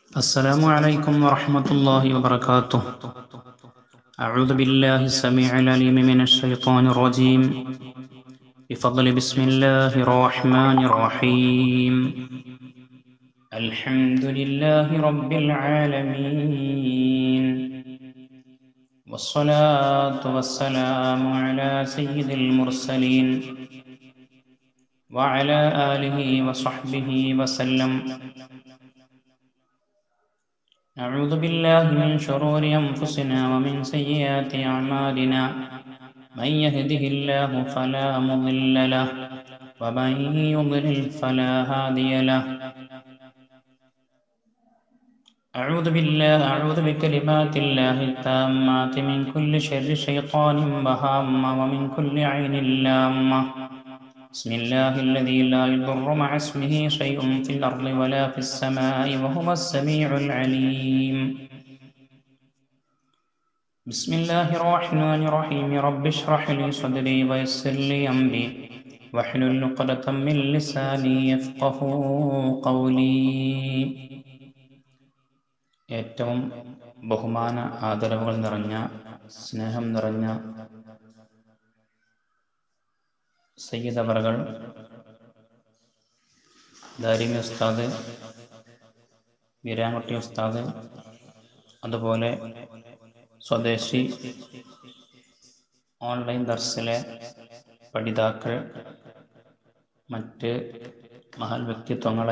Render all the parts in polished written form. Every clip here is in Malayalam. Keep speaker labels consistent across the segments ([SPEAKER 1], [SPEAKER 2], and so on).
[SPEAKER 1] السلام عليكم ورحمة الله وبركاته. أعوذ بالله السميع العليم من الشيطان الرجيم. بفضل بسم الله الرحمن الرحيم. الحمد لله رب العالمين، والصلاة والسلام على سيد المرسلين وعلى آله وصحبه وسلم. أعوذ بالله من شرور أنفسنا ومن سيئات أعمالنا، من يهده الله فلا مضل له ومن يضلل فلا هادي له. أعوذ بكلمات الله التامات من كل شر شيطان وهامة ومن كل عين لامة. بسم الله الذي لا يضر مع اسمه شيء في الأرض ولا في السماء وهو السميع العليم. بسم الله الرحمن الرحيم. رب اشرح لي صدري ويسر لي أمري واحلل عقدة من لساني يفقهوا قولي. ഏറ്റവും ബഹുമാന ആദരവുകൾ നിറഞ്ഞ സ്നേഹം നിറഞ്ഞ സയ്യിദ് അവറുകൾ, ദാരിമി ഉസ്താദ്, വീരാൻകുട്ടി ഉസ്താദ്, അതുപോലെ സ്വദേശി ഓൺലൈൻ ദർസിലെ പഠിതാക്കൾ, മറ്റ് മഹൽ വ്യക്തിത്വങ്ങളെ,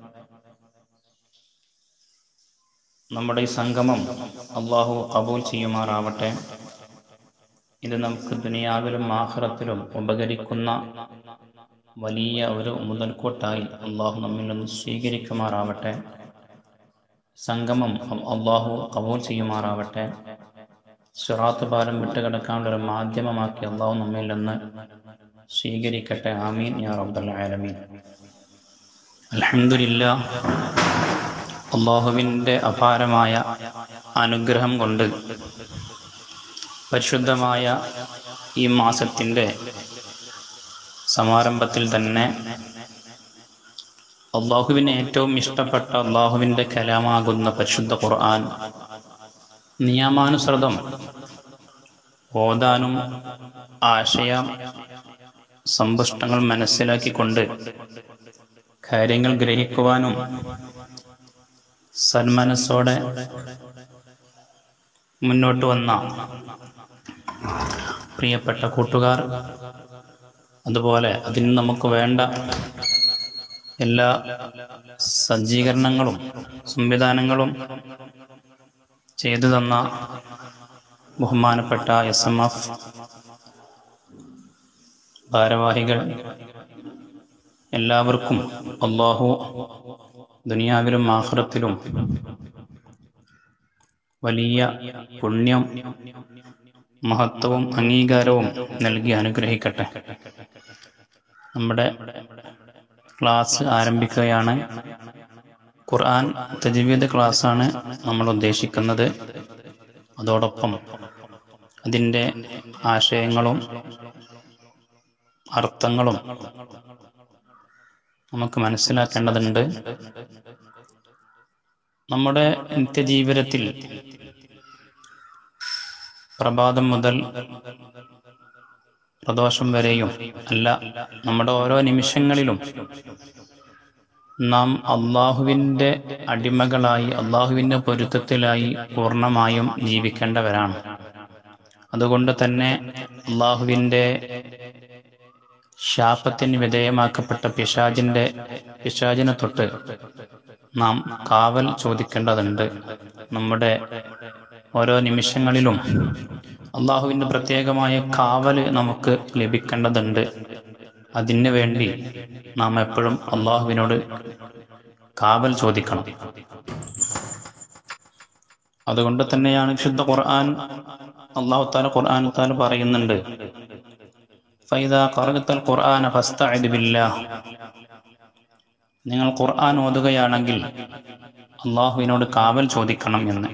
[SPEAKER 1] നമ്മുടെ ഈ സംഗമം അള്ളാഹു ഖബൂൽ ചെയ്യുമാറാവട്ടെ. ഇത് നമുക്ക് ദുനിയാവിലും ആഖിറത്തിലും ഉപകരിക്കുന്ന വലിയ ഒരു മുതൽക്കൂട്ടായി അള്ളാഹു നമ്മിൽ നിന്ന് സ്വീകരിക്കുമാറാവട്ടെ. സംഗമം അള്ളാഹു ഖബൂൽ ചെയ്യുമാറാവട്ടെ. സിറാത്ത് പാലം വിട്ടുകിടക്കാനുള്ള ഒരു മാധ്യമമാക്കി അള്ളാഹു നമ്മിൽ നിന്ന് സ്വീകരിക്കട്ടെ. ആമീൻ യാ റബ്ബൽ ആലമീൻ. അൽഹംദുലില്ലാഹ്. അള്ളാഹുവിൻ്റെ അപാരമായ അനുഗ്രഹം കൊണ്ട് പരിശുദ്ധമായ ഈ മാസത്തിൻ്റെ സമാരംഭത്തിൽ തന്നെ അള്ളാഹുവിന് ഏറ്റവും ഇഷ്ടപ്പെട്ട അള്ളാഹുവിൻ്റെ കലാമാകുന്ന പരിശുദ്ധ ഖുർആൻ നിയമാനുസൃതം ഓതാനും ആശയ സമ്പുഷ്ടങ്ങൾ മനസ്സിലാക്കിക്കൊണ്ട് കാര്യങ്ങൾ ഗ്രഹിക്കുവാനും സന്മനസ്സോടെ മുന്നോട്ട് വന്ന പ്രിയപ്പെട്ട കൂട്ടുകാർ, അതുപോലെ അതിന് നമുക്ക് വേണ്ട എല്ലാ സജ്ജീകരണങ്ങളും സംവിധാനങ്ങളും ചെയ്തു തന്ന ബഹുമാനപ്പെട്ട SMF ഭാരവാഹികൾ, എല്ലാവർക്കും അല്ലാഹു ദുനിയാവിലും ആഖിറത്തിലും വലിയ പുണ്യം, മഹത്വവും അംഗീകാരവും നൽകി അനുഗ്രഹിക്കട്ടെ. നമ്മുടെ ക്ലാസ് ആരംഭിക്കുകയാണ്. ഖുർആൻ തജ്വീദ് ക്ലാസ്സാണ് നമ്മൾ ഉദ്ദേശിക്കുന്നത്. അതോടൊപ്പം അതിൻ്റെ ആശയങ്ങളും അർത്ഥങ്ങളും നമുക്ക് മനസ്സിലാക്കേണ്ടതുണ്ട്. നമ്മുടെ നിത്യജീവിതത്തിൽ പ്രഭാതം മുതൽ പ്രദോഷം വരെയും അല്ല, നമ്മുടെ ഓരോ നിമിഷങ്ങളിലും നാം അള്ളാഹുവിൻ്റെ അടിമകളായി, അള്ളാഹുവിൻ്റെ പൊരുത്തത്തിലായി പൂർണ്ണമായും ജീവിക്കേണ്ടവരാണ്. അതുകൊണ്ട് തന്നെ അള്ളാഹുവിൻ്റെ ശാപത്തിന് വിധേയമാക്കപ്പെട്ട പിശാചിനെ തൊട്ട് നാം കാവൽ ചോദിക്കേണ്ടതുണ്ട്. നമ്മുടെ ഓരോ നിമിഷങ്ങളിലും അള്ളാഹുവിൻ്റെ പ്രത്യേകമായ കാവൽ നമുക്ക് ലഭിക്കേണ്ടതുണ്ട്. അതിനു വേണ്ടി നാം എപ്പോഴും അള്ളാഹുവിനോട് കാവൽ ചോദിക്കണം. അതുകൊണ്ട് തന്നെയാണ് വിശുദ്ധ ഖുർആൻ അല്ലാഹു തആല പറയുന്നുണ്ട്, ഫൈദാ ഖറഅതൽ ഖുർആന ഫസ്തഇദ് ബില്ലാഹ്. നിങ്ങൾ ഖുർആൻ ഓതുകയാണെങ്കിൽ അള്ളാഹുവിനോട് കാവൽ ചോദിക്കണം എന്ന്.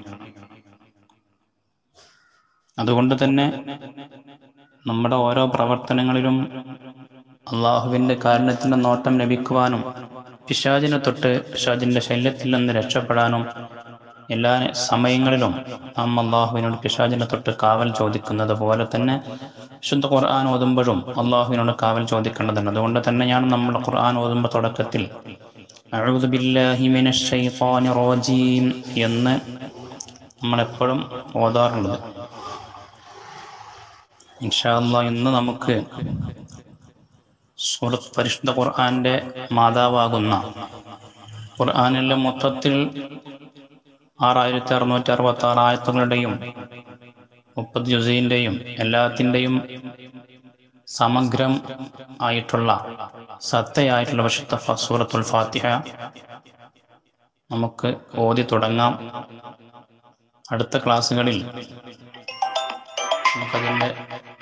[SPEAKER 1] അതുകൊണ്ട് തന്നെ നമ്മുടെ ഓരോ പ്രവർത്തനങ്ങളിലും അള്ളാഹുവിൻ്റെ കാരുണ്യത്തിൻ്റെ നോട്ടം ലഭിക്കുവാനും പിശാചിൻ്റെ ശല്യത്തിൽ നിന്ന് രക്ഷപ്പെടാനും എല്ലാ സമയങ്ങളിലും നാം അള്ളാഹുവിനോട് പിശാചിനെ തൊട്ട് കാവൽ ചോദിക്കുന്നത് പോലെ തന്നെ വിശുദ്ധ ഖുർആൻ ഓതുമ്പോഴും അള്ളാഹുവിനോട് കാവൽ ചോദിക്കേണ്ടതുണ്ട്. അതുകൊണ്ട് തന്നെയാണ് നമ്മൾ ഖുർആൻ ഓതുമ്പോൾ തുടക്കത്തിൽ അഊദു ബില്ലാഹി മിനശ് ശൈത്വാനിർ റജീം എന്ന് നമ്മളെപ്പോഴും ഓതാറുള്ളത്. ഇൻഷാ അല്ലാഹ് ഇന്ന് നമുക്ക് പരിശുദ്ധ ഖുർആന്റെ മാതാവാകുന്ന ഖുർആനിലെ മൊത്തത്തിൽ 6666 ആയത്തുകളുടെയും 30 ജുസീന്റെയും എല്ലാത്തിൻ്റെയും സമഗ്രം ആയിട്ടുള്ള സത്തയായിട്ടുള്ള വിശുദ്ധ സൂറത്തുൽ ഫാത്തിഹ നമുക്ക് ഓതി തുടങ്ങാം. അടുത്ത ക്ലാസ്സുകളിൽ നമുക്കതിൻ്റെ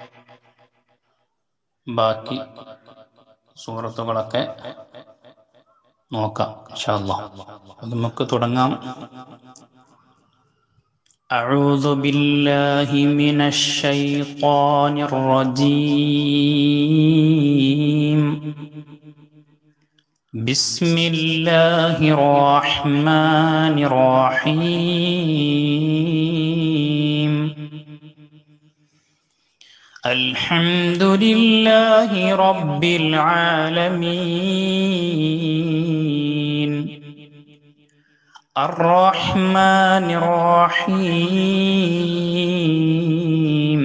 [SPEAKER 1] ബാക്കി സൂറത്തുകളൊക്കെ നോക്കാം ഇൻഷാ അല്ലാഹ്. നമുക്ക് തുടങ്ങാം. അഊദു ബില്ലാഹി മിനശ് ശൈത്വാനിർ റജീം. ബിസ്മില്ലാഹിർ റഹ്മാനിർ റഹീം. അൽഹംദുലില്ലാഹി റബ്ബിൽ ആലമീൻ. അർറഹ്മാനിർ റഹീം.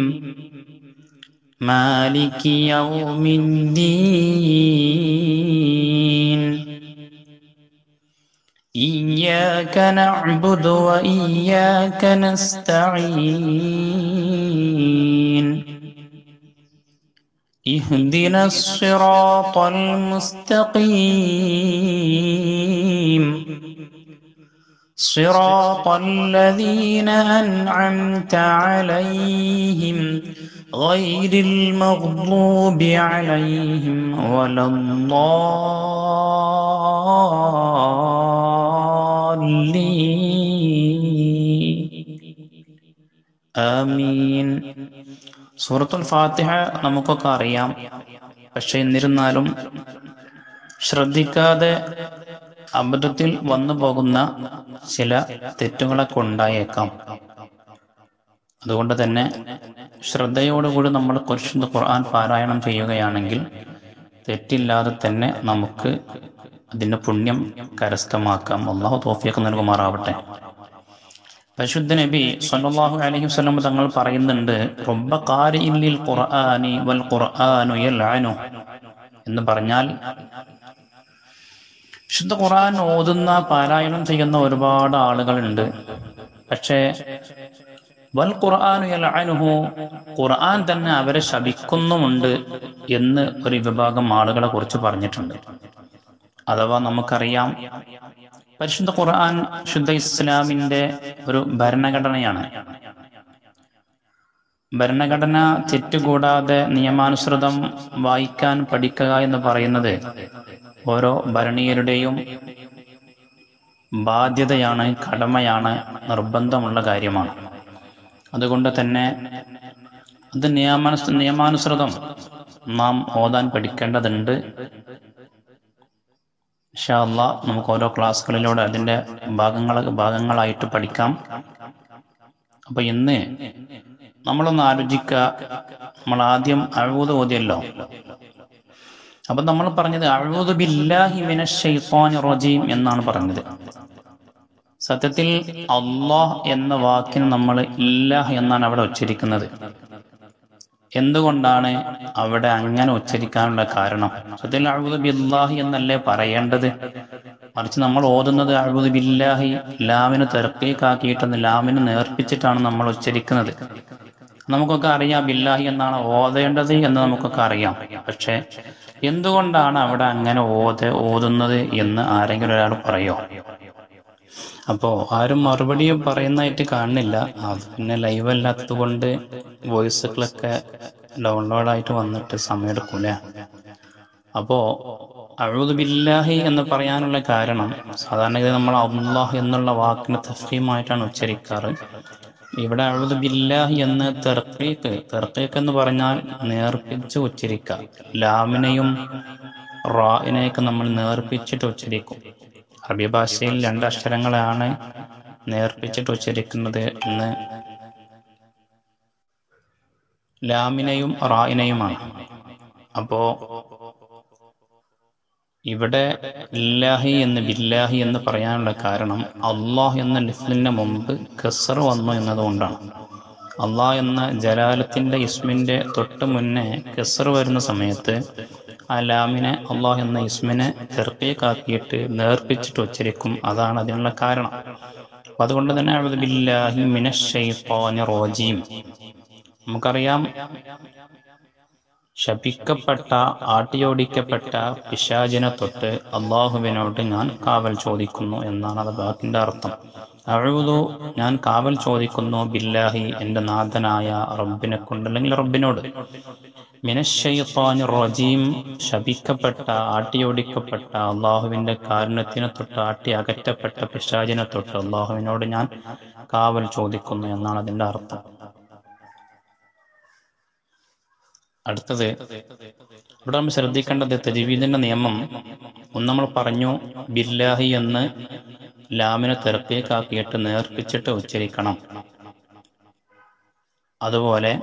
[SPEAKER 1] മാലികി യൗമിദ്ദീൻ. ഇയ്യാക നഅ്ബുദു വ ഇയ്യാക നസ്തഈൻ. ഇഹ്ദിനസ് സിറാത്തൽ മുസ്തഖീം. صراط الذين أنعمت عليهم غير المغضوب عليهم ولا الضالين آمين. സൂറത്തുൽ ഫാത്തിഹ നമുക്കൊക്കെ അറിയാം. പക്ഷെ എന്നിരുന്നാലും ശ്രദ്ധിക്കാതെ അബദ്ധത്തിൽ വന്നു പോകുന്ന ചില തെറ്റുകളൊക്കെ ഉണ്ടായേക്കാം. അതുകൊണ്ട് തന്നെ ശ്രദ്ധയോടുകൂടി നമ്മൾ പരിശുദ്ധ ഖുർആൻ പാരായണം ചെയ്യുകയാണെങ്കിൽ തെറ്റില്ലാതെ തന്നെ നമുക്ക് അതിൻ്റെ പുണ്യം കരസ്ഥമാക്കാം. അല്ലാഹു തൗഫീഖ് നൽകുമാറാവട്ടെ. പരിശുദ്ധ നബി സ്വല്ലല്ലാഹു അലൈഹി വസല്ലം തങ്ങൾ പറയുന്നുണ്ട്, റബ്ബ ഖാരിഇൻ ലിൽ ഖുർആനി വൽ ഖുർആനു യൽഅനു എന്ന് പറഞ്ഞാൽ വിശുദ്ധ ഖുർആൻ ഓതുന്ന പാരായണം ചെയ്യുന്ന ഒരുപാട് ആളുകളുണ്ട്. പക്ഷേ വൽ ഖുർആനു യൽഅനുഹു, ഖുർആൻ തന്നെ അവരെ ശപിക്കുന്നുമുണ്ട് എന്ന് ഒരു വിഭാഗം ആളുകളെ കുറിച്ച് പറഞ്ഞിട്ടുണ്ട്. അഥവാ നമുക്കറിയാം, പരിശുദ്ധ ഖുർആൻ ശുദ്ധ ഇസ്ലാമിന്റെ ഒരു ഭരണഘടനയാണ്. ഭരണഘടന തെറ്റുകൂടാതെ നിയമാനുസൃതം വായിക്കാൻ പഠിക്കുക എന്ന് പറയുന്നത് ഓരോ ഭരണീയരുടെയും ബാധ്യതയാണ്, കടമയാണ്, നിർബന്ധമുള്ള കാര്യമാണ്. അതുകൊണ്ട് തന്നെ അത് നിയമാനുസൃതം നാം ഓതാൻ പഠിക്കേണ്ടതുണ്ട്. ഇൻഷാ അല്ലാഹ് നമുക്ക് ഓരോ ക്ലാസ്സുകളിലൂടെ അതിൻ്റെ ഭാഗങ്ങളായിട്ട് പഠിക്കാം. അപ്പൊ ഇന്ന് നമ്മളൊന്ന് ആലോചിക്കുക. നമ്മൾ ആദ്യം അഊദു ഓതിയല്ലോ. അപ്പൊ നമ്മൾ പറഞ്ഞത് അഊദു ബില്ലാഹി മിനശ് ശൈത്വാനിർ റജീം എന്നാണ് പറഞ്ഞത്. സത്യത്തിൽ അല്ലാഹ് എന്ന വാക്കിന് നമ്മൾ ഇല്ലാഹ് എന്നാണ് അവിടെ ഉച്ചരിക്കുന്നത്. എന്തുകൊണ്ടാണ് അവിടെ അങ്ങനെ ഉച്ചരിക്കാനുള്ള കാരണം? സത്യത്തിൽ അഊദു ബില്ലാഹി എന്നല്ലേ പറയേണ്ടത്. മറിച്ച് നമ്മൾ ഓതുന്നത് അഊദു ബില്ലാഹി, ലാമിന് തർക്കീക്കാക്കിയിട്ടൊന്ന് ലാമിന് നേർപ്പിച്ചിട്ടാണ് നമ്മൾ ഉച്ചരിക്കുന്നത്. നമുക്കൊക്കെ അറിയാം ബില്ലാഹി എന്നാണ് ഓതേണ്ടത് എന്ന് നമുക്കൊക്കെ അറിയാം. പക്ഷെ എന്തുകൊണ്ടാണ് അവിടെ അങ്ങനെ ഓതുന്നത് എന്ന് ആരെങ്കിലും ഒരാൾ പറയോ? അപ്പോ ആരും മറുപടിയും പറയുന്നതായിട്ട് കാണുന്നില്ല. അത് പിന്നെ ലൈവ് അല്ലാത്തത് കൊണ്ട് വോയിസുകളൊക്കെ ഡൗൺലോഡായിട്ട് വന്നിട്ട് സമയമെടുക്കൂലേ. അപ്പോ അഊദു ബില്ലാഹി എന്ന് പറയാനുള്ള കാരണം, സാധാരണഗതി നമ്മൾ അല്ലാഹ് എന്നുള്ള വാക്കിന് തഫ്ഖീമായിട്ടാണ് ഉച്ചരിക്കാറ്. ഇവിടെ അഊദു ബില്ലാഹി എന്ന് തർക്കീക്ക് എന്ന് പറഞ്ഞാൽ നേർപ്പിച്ച് ഉച്ചരിക്കുക. ലാമിനെയും റായിനെയൊക്കെ നമ്മൾ നേർപ്പിച്ചിട്ട് ഉച്ചരിക്കും. അറബി ഭാഷയിൽ 2 അക്ഷരങ്ങളാണ് നേർപ്പിച്ചിട്ട് ഉച്ചരിക്കുന്നത് എന്ന് ലാമിനെയും റായിനെയുമാണ്. അപ്പോ ഇവിടെ ഇല്ലാഹി എന്ന് ബില്ലാഹി എന്ന് പറയാനുള്ള കാരണം അള്ളാഹ് എന്ന ലിഫ്ലിന് മുമ്പ് കസ്ർ വന്നു എന്നതുകൊണ്ടാണ്. അള്ളാഹ് എന്ന ജലാലത്തിന്റെ ഇസ്മിന്റെ തൊട്ട് മുന്നേ കസ്ർ വരുന്ന സമയത്ത് ആ ലാമിനെ അള്ളാഹ് എന്ന ഇസ്മിനെ തെർക്കീക്കാക്കിയിട്ട് നേർപ്പിച്ചിട്ട് ഉച്ചരിക്കും. അതാണ് അതിനുള്ള കാരണം. അപ്പൊ അതുകൊണ്ട് തന്നെ അഊദു ബില്ലാഹി മിനശ് ശൈത്വാനിർ റജീം. നമുക്കറിയാം, ശപിക്കപ്പെട്ട ആട്ടിയോടിക്കപ്പെട്ട പിശാചിനെ തൊട്ട് അള്ളാഹുവിനോട് ഞാൻ കാവൽ ചോദിക്കുന്നു എന്നാണ് അത് വാക്കിന്റെ അർത്ഥം. അഊദു, ഞാൻ കാവൽ ചോദിക്കുന്നു, ബില്ലാഹി, എൻ്റെ നാഥനായ റബ്ബിനെ കൊണ്ട്, അല്ലെങ്കിൽ റബ്ബിനോട്, മിനശ് ശൈത്വാനിർ റജീം, ശപിക്കപ്പെട്ട ആട്ടിയോടിക്കപ്പെട്ട അള്ളാഹുവിന്റെ കാരുണ്യത്തിനെ തൊട്ട് ആട്ടി അകറ്റപ്പെട്ട പിശാചിനെ തൊട്ട് അള്ളാഹുവിനോട് ഞാൻ കാവൽ ചോദിക്കുന്നു എന്നാണ് അതിന്റെ അർത്ഥം. അടുത്തത് ഇവിടെ നമ്മൾ ശ്രദ്ധിക്കേണ്ടത് തജ്വീദിന്റെ നിയമം. ഒന്ന് നമ്മൾ പറഞ്ഞു, ബില്ലാഹി എന്ന് ലാമിനെ തെർക്കീക്കാക്കിയിട്ട് നേർപ്പിച്ചിട്ട് ഉച്ചരിക്കണം. അതുപോലെ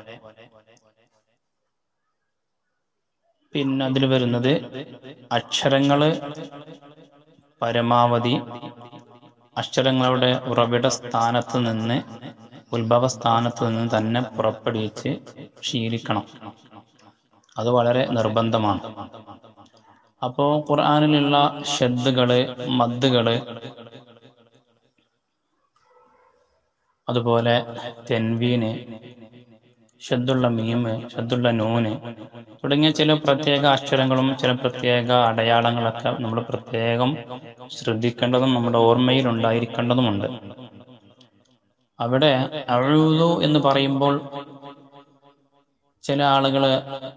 [SPEAKER 1] പിന്നെ അതിൽ വരുന്നത് അക്ഷരങ്ങള് പരമാവധി അക്ഷരങ്ങളുടെ ഉറവിട സ്ഥാനത്ത് നിന്ന്, ഉത്ഭവസ്ഥാനത്ത് നിന്ന് തന്നെ പുറപ്പെടുവിച്ച് ശീലിക്കണം. അത് വളരെ നിർബന്ധമാണ്. അപ്പോ ഖുർആനിലുള്ള ഷദ്ദുകള്, മദ്ദുകള്, അതുപോലെ തെൻവീന്, ഷദ്ദുള്ള മീമ്, ഷദ്ദുള്ള നൂന് തുടങ്ങിയ ചില പ്രത്യേക അക്ഷരങ്ങളും ചില പ്രത്യേക അടയാളങ്ങളൊക്കെ നമ്മൾ പ്രത്യേകം ശ്രദ്ധിക്കേണ്ടതും നമ്മുടെ ഓർമ്മയിൽ ഉണ്ടായിരിക്കേണ്ടതുമുണ്ട്. അവിടെ അഊദു എന്ന് പറയുമ്പോൾ ചില ആളുകള്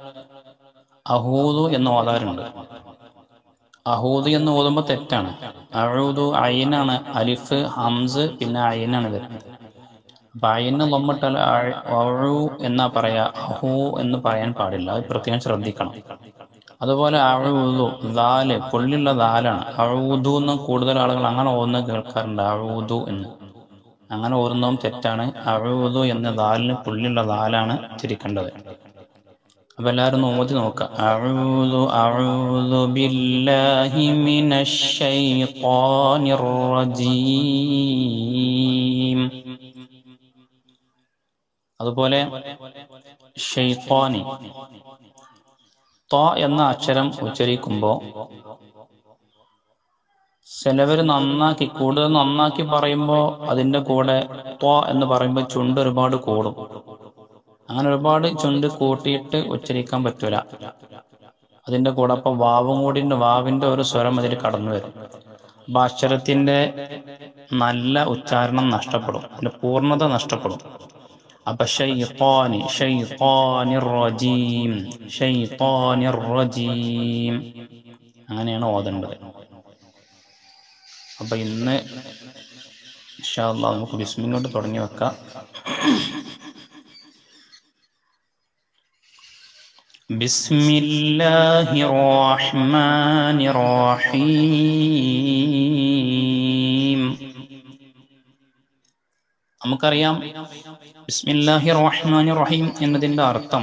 [SPEAKER 1] അഹൂദു എന്ന് ഓതാറുണ്ട്. അഹൂദു എന്ന് ഓതുമ്പോൾ തെറ്റാണ്. അഊദു ഐനാണ്, അലിഫ് ഹംസ് പിന്നെ ഐനാണ് വരുന്നത്. അപ്പൊ ഐന് ലൊമ്മിട്ടാൽ അഊ എന്നാ പറയാ, അഹൂ എന്ന് പറയാൻ പാടില്ല. അത് പ്രത്യേകം ശ്രദ്ധിക്കണം. അതുപോലെ അഊദു, ദാല് പുള്ളിയുള്ള ദാലാണ്. അഊദു എന്ന് കൂടുതൽ ആളുകൾ അങ്ങനെ ഓതുന്നത് കേൾക്കാറുണ്ട്, അഊദു എന്ന്. അങ്ങനെ ഓർന്നതും തെറ്റാണ്. അഊദു എന്ന ദാലിന് പുള്ളിയുള്ള ദാലാണ് ഉച്ചരിക്കേണ്ടത്. അപ്പൊ എല്ലാവരും ഓതി നോക്കാം. അഊദു അഊദു ബില്ലാഹി മിനശ് ശൈത്വാനിർ റജീം. അതുപോലെ ഷൈത്വാനി, ത്വ എന്ന അക്ഷരം ഉച്ചരിക്കുമ്പോ ചിലവർ കൂടുതൽ നന്നാക്കി പറയുമ്പോൾ അതിന്റെ കൂടെ ത്വ എന്ന് പറയുമ്പോൾ ചുണ്ട് ഒരുപാട് കൂടും. അങ്ങനെ ഒരുപാട് ചുണ്ട് കൂട്ടിയിട്ട് ഉച്ചരിക്കാൻ പറ്റൂല. അതിന്റെ കൂടെ അപ്പൊ വാവും കൂടി, വാവിന്റെ ഒരു സ്വരം അതിൽ കടന്നു വരും. അപ്പൊ അക്ഷരത്തിന്റെ നല്ല ഉച്ചാരണം നഷ്ടപ്പെടും, അതിന്റെ പൂർണ്ണത നഷ്ടപ്പെടും. അപ്പൊ ശൈത്വാനി, ശൈത്വാനിർ റജീം, ശൈത്വാനിർ റജീം, അങ്ങനെയാണ് ഓതേണ്ടത്. അപ്പൊ ഇന്ന് ഇൻഷാ അല്ലാഹ് നമുക്ക് ബിസ്മില്ലോട്ട് തുടങ്ങി വെക്കാം. ബിസ്മില്ലാഹിർ റഹ്മാനിർ റഹീം. നമുക്കറിയാം ബിസ്മില്ലാഹിർ റഹ്മാനിർ റഹീം എന്നതിന്റെ അർത്ഥം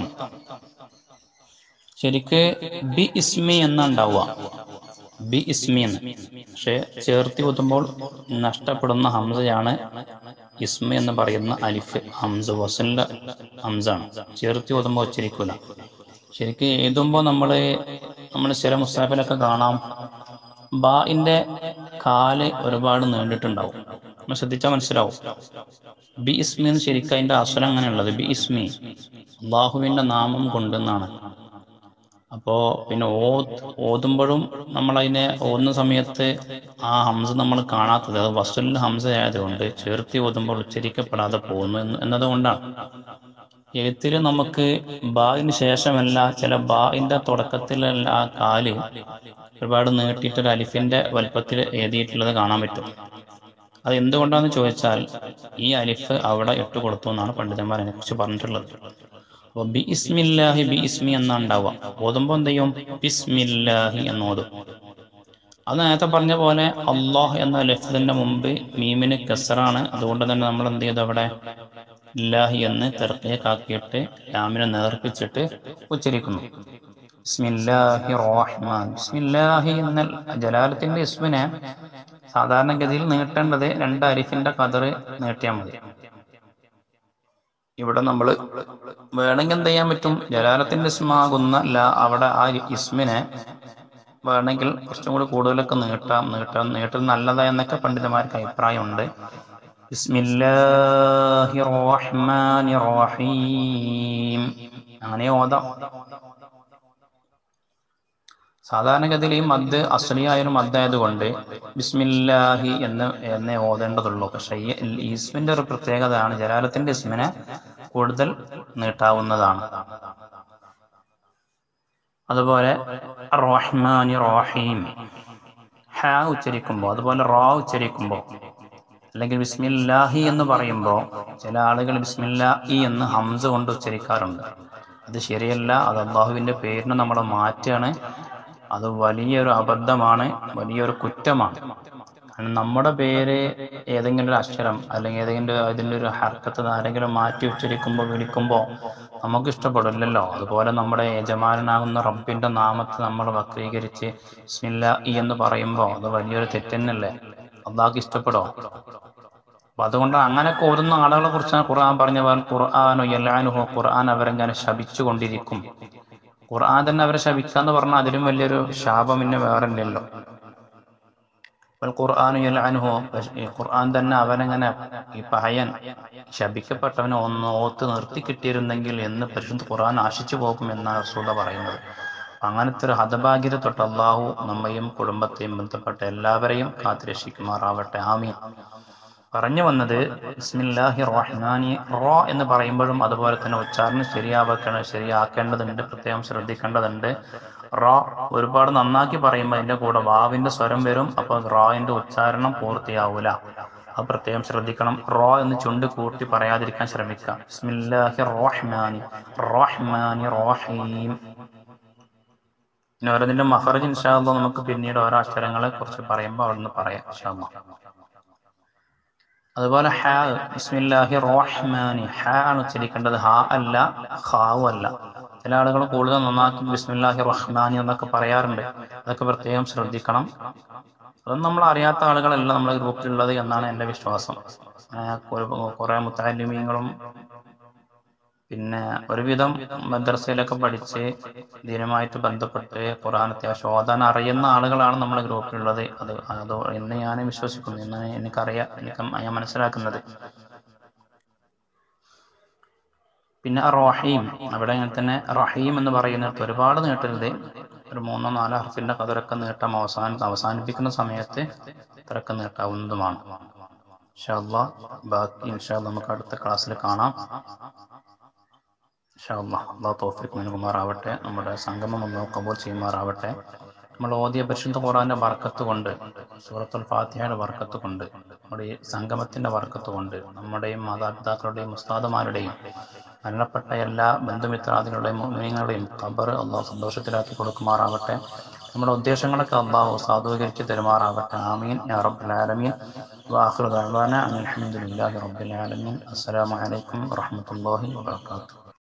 [SPEAKER 1] ശരിക്ക് ബി ഇസ്മി എന്നുണ്ടാവുക, ബി ഇസ്മി എന്ന്. പക്ഷെ ചേർത്തി ഓതുമ്പോൾ നഷ്ടപ്പെടുന്ന ഹംസയാണ് ഇസ്മി എന്ന് പറയുന്ന അലിഫ്. ഹംസ വസലിന്റെ ഹംസാണ്. ചേർത്തി ഓതുമ്പോൾ ഉച്ചരിക്കൂല. ശരിക്ക് എഴുതുമ്പോൾ നമ്മള് ചില മുസ്താഫിലൊക്കെ കാണാം, ബാഇന്റെ കാല് ഒരുപാട് നീണ്ടിട്ടുണ്ടാവും. നമ്മൾ ശ്രദ്ധിച്ചാൽ മനസ്സിലാവും. ബി ഇസ്മി എന്ന് ശരിക്കും അതിന്റെ അസുരം അങ്ങനെയുള്ളത് ബി ഇസ്മി, അള്ളാഹുവിന്റെ നാമം കൊണ്ടെന്നാണ്. അപ്പോ പിന്നെ ഓതുമ്പോഴും നമ്മൾ അതിനെ ഓതുന്ന സമയത്ത് ആ ഹംസ നമ്മൾ കാണാത്തത്, അത് വസ്തുലിന്റെ ഹംസ ആയതുകൊണ്ട് ചേർത്തി ഓതുമ്പോൾ ഉച്ചരിക്കപ്പെടാതെ പോകുന്നു എന്നതുകൊണ്ടാണ്. എഴുത്തിൽ നമുക്ക് ബായിന് ശേഷമല്ല, ചില ബായിന്റെ തുടക്കത്തിലല്ല ആ കാല് ഒരുപാട് നീട്ടിയിട്ടൊരു അലിഫിന്റെ വലുപ്പത്തിൽ എഴുതിയിട്ടുള്ളത് കാണാൻ പറ്റും. അത് എന്തുകൊണ്ടാണെന്ന് ചോദിച്ചാൽ ഈ അലിഫ് അവിടെ ഇട്ട് കൊടുത്തു എന്നാണ് പണ്ഡിതന്മാർ അതിനെ കുറിച്ച് പറഞ്ഞിട്ടുള്ളത്. അപ്പോൾ ബി ഇസ്മില്ലാഹി ബി ഇസ്മി എന്നാണ്ടാവുക. ഓതുമ്പോൾ എന്ത് ചെയ്യും? ബിസ്മില്ലാഹി എന്നോതും. അത് നേരത്തെ പറഞ്ഞ പോലെ അള്ളാഹ് എന്ന ലഫ്ദിന്റെ മുമ്പ് മീമിന് കസറാണ്. അതുകൊണ്ട് തന്നെ നമ്മൾ എന്ത് ചെയ്തു? അവിടെ ഇല്ലാഹി എന്ന് തെർക്കീക്കാക്കിയിട്ട് ലാമിനെ നേർപ്പിച്ചിട്ട് ഉച്ചരിക്കുന്നു. ബിസ്മില്ലാഹി റഹ്മാൻ. ബിസ്മില്ലാഹി എന്ന ജലാലത്തിന്റെ ഇസ്മിനെ സാധാരണഗതിയിൽ നീട്ടേണ്ടത് 2 അലിഫിന്റെ ഖദർ നീട്ടിയാൽ മതി. ഇവിടെ നമ്മൾ വേണമെങ്കിൽ എന്ത് ചെയ്യാൻ പറ്റും? ജലാലത്തിന്റെ ഇസ്മാകുന്ന അവിടെ ആ ഇസ്മിനെ വേണമെങ്കിൽ കുറച്ചും കൂടി കൂടുതലൊക്കെ നീട്ടൽ നല്ലതാ എന്നൊക്കെ പണ്ഡിതന്മാർക്ക് അഭിപ്രായമുണ്ട്. ബിസ്മില്ലാഹിർ റഹ്മാനിർ റഹീം അങ്ങനെ ഓതാം. സാധാരണഗതിയിൽ ഈ മദ് അസ്ലിയായൊരു മദ്ദായതുകൊണ്ട് ബിസ്മില്ലാഹി എന്നേ ഓതേണ്ടതുള്ളൂ. പക്ഷേ ഈ ഇസ്മിന്റെ ഒരു പ്രത്യേകതയാണ് ജലാലത്തിന്റെ ഇസ്മിനെ കൂടുതൽ നീട്ടാവുന്നതാണ്. അതുപോലെ റഹ്മാനി റഹീം ഹ ഉച്ചരിക്കുമ്പോൾ, അതുപോലെ റാ ഉച്ചരിക്കുമ്പോൾ, അല്ലെങ്കിൽ ബിസ്മില്ലാഹി എന്ന് പറയുമ്പോൾ ചില ആളുകൾ ബിസ്മില്ലാഹി എന്ന് ഹംസ കൊണ്ട് ഉച്ചരിക്കാറുണ്ട്. അത് ശരിയല്ല. അത് അള്ളാഹുവിന്റെ പേരിനെ നമ്മൾ മാറ്റുകയാണ്. അത് വലിയൊരു അബദ്ധമാണ്, വലിയൊരു കുറ്റമാണ്. കാരണം നമ്മുടെ പേര് ഏതെങ്കിലും ഒരു അക്ഷരം അല്ലെങ്കിൽ ഏതെങ്കിലും അതിൻ്റെ ഒരു ഹർക്കത്ത് ആരെങ്കിലും മാറ്റി ഉച്ചരിക്കുമ്പോൾ വിളിക്കുമ്പോൾ നമുക്ക് ഇഷ്ടപ്പെടില്ലല്ലോ. അതുപോലെ നമ്മുടെ യജമാനാകുന്ന റബ്ബിന്റെ നാമത്തെ നമ്മൾ വക്രീകരിച്ച് ബിസ്മില്ലാഹി എന്ന് പറയുമ്പോൾ അത് വലിയൊരു തെറ്റന്നല്ലേ? അള്ളാഹ്ക്ക് ഇഷ്ടപ്പെടോ? അപ്പൊ അതുകൊണ്ട് അങ്ങനെയൊക്കെ ഓതുന്ന ആളുകളെ കുറിച്ചാണ് ഖുർആൻ പറഞ്ഞ പോലെ ഖുർആനു യൽഅനുഹു, ഖുർആൻ അവരെങ്ങനെ ശപിച്ചുകൊണ്ടിരിക്കും. ഖുർആൻ തന്നെ അവരെ ശപിക്കാന്ന് പറഞ്ഞാൽ അതിലും വലിയൊരു ശാപം പിന്നെ വേറെ ഇല്ലല്ലോ. ഖുർആൻ യൽഅനുഹു, ഖുർആൻ തന്നെ അവനെങ്ങനെ ഈ പഹയൻ ശപിക്കപ്പെട്ടവനെ ഒന്ന് ഓത്ത് നിർത്തി കിട്ടിയിരുന്നെങ്കിൽ എന്ന് പരിശുദ്ധ ഖുർആൻ ആശിച്ചു പോകും എന്നാണ് റസൂൽ പറയുന്നത്. അങ്ങനത്തെ ഒരു ഹതഭാഗ്യത തൊട്ട് അള്ളാഹു നമ്മയും കുടുംബത്തെയും ബന്ധപ്പെട്ട എല്ലാവരെയും കാത്തുരക്ഷിക്കുമാറാവട്ടെ. ആമീൻ. പറഞ്ഞു വന്നത് ബിസ്മില്ലാഹി റഹ്മാനി റോ എന്ന് പറയുമ്പോഴും അതുപോലെ തന്നെ ഉച്ചാരണം ശരിയാക്കേണ്ടതുണ്ട്, പ്രത്യേകം ശ്രദ്ധിക്കേണ്ടതുണ്ട്. റോ ഒരുപാട് നന്നാക്കി പറയുമ്പോൾ അതിന്റെ കൂടെ വാവിന്റെ സ്വരം വരും. അപ്പോൾ റോയിന്റെ ഉച്ചാരണം പൂർത്തിയാവൂല. അത് പ്രത്യേകം ശ്രദ്ധിക്കണം. റോ എന്ന് ചുണ്ട് കൂട്ടി പറയാതിരിക്കാൻ ശ്രമിക്കുക. ബിസ്മില്ലാഹി റഹ്മാനി റഹ്മാനി റഹീം. പിന്നെ ഓരോന്നിന്റെ മഖറജ് ഇൻഷാ അല്ലാഹ് നമുക്ക് പിന്നീട് ഓരോ അക്ഷരങ്ങളെ കുറിച്ച് പറയുമ്പോൾ അവിടുന്ന് പറയാം ഇൻഷാ അല്ലാഹ്. അതുപോലെ ഹ, ബിസ്മില്ലാഹി റഹ്മാനി, ഹ ആണ് ഉച്ചരിക്കേണ്ടത്, ഹ അല്ല, ഖാവു അല്ല. ചില ആളുകൾ കൂടുതൽ നന്നാക്കി ബിസ്മില്ലാഹി റഹ്മാനി എന്നൊക്കെ പറയാറുണ്ട്. അതൊക്കെ പ്രത്യേകം ശ്രദ്ധിക്കണം. അതൊന്നും നമ്മൾ അറിയാത്ത ആളുകളല്ല നമ്മുടെ ഗ്രൂപ്പിലുള്ളത് എന്നാണ് എൻ്റെ വിശ്വാസം. കുറെ മുത്തഅല്ലിമീങ്ങളും പിന്നെ ഒരുവിധം മദ്രസയിലൊക്കെ പഠിച്ച് ദീനുമായിട്ട് ബന്ധപ്പെട്ട് ഖുർആൻ അത്യാവശ്യം ഓതാൻ അറിയുന്ന ആളുകളാണ് നമ്മുടെ ഗ്രൂപ്പിലുള്ളത്. അത് എന്ന് ഞാൻ വിശ്വസിക്കുന്നു, എന്ന് ഞാൻ മനസ്സിലാക്കുന്നത്. പിന്നെ റഹീം, അവിടെ അങ്ങനെ തന്നെ റഹീം എന്ന് പറയുന്നിടത്ത് ഒരുപാട് നീട്ടരുത്. ഒരു 3-4 ഹർഫിന്റെ കതിരൊക്കെ നീട്ടം അവസാനിപ്പിക്കുന്ന സമയത്ത് ഇത്രയൊക്കെ നീട്ടാവുന്നതുമാണ്. ഇൻഷാ അല്ലാഹ് ബാക്കി ഇൻഷാ അല്ലാഹ് നമുക്ക് അടുത്ത ക്ലാസ്സിൽ കാണാം. ഇൻഷാ അല്ലാഹ് അല്ലാഹു തൗഫീഖ് നൽകുമാറാവട്ടെ. നമ്മുടെ സംഗമം അല്ലാഹു ഖബൂൽ ചെയ്യുമാറാവട്ടെ. നമ്മൾ ഓതിയ പരിശുദ്ധ ഖുർആന്റെ ബർക്കത്ത് കൊണ്ട്, സൂറത്തുൽ ഫാത്തിഹയുടെ ബർക്കത്ത് കൊണ്ട്, നമ്മുടെ ഈ സംഗമത്തിന്റെ ബർക്കത്ത് കൊണ്ട്, നമ്മുടെയും മാതാപിതാക്കളുടെയും ഉസ്താദുമാരുടെയും മരണപ്പെട്ട എല്ലാ ബന്ധുമിത്രാദികളുടെയും മുഅ്മിനീങ്ങളുടെയും ഖബർ അല്ലാഹു സന്തോഷത്തിലാക്കി കൊടുക്കുമാറാവട്ടെ. നമ്മുടെ ഉദ്ദേശങ്ങളൊക്കെ അല്ലാഹു സാധൂകരിച്ച് തരുമാറാവട്ടെ. ആമീൻ യാ റബ്ബൽ ആലമീൻ. വആഖിറു ദഅ്വാനാ അനിൽ ഹംദുലില്ലാഹി റബ്ബിൽ ആലമീൻ. അസ്സലാമു അലൈക്കും വറഹ്മത്തുള്ളാഹി വബറകാതുഹു.